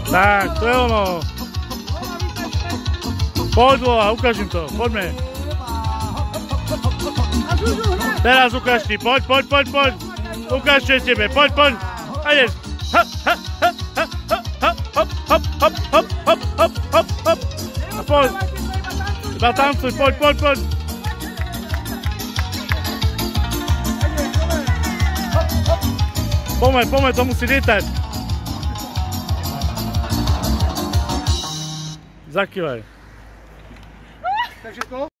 Tak, to je ono. Poď, Lola, ukáž im to, poďme. Teraz ukáž ti, poď. Ukáž čo je z tebe, poď. A ideš. Hop. A poď. Iba tancuj, poď. Poďme, to musí lietať. Zakývaj. Takže to?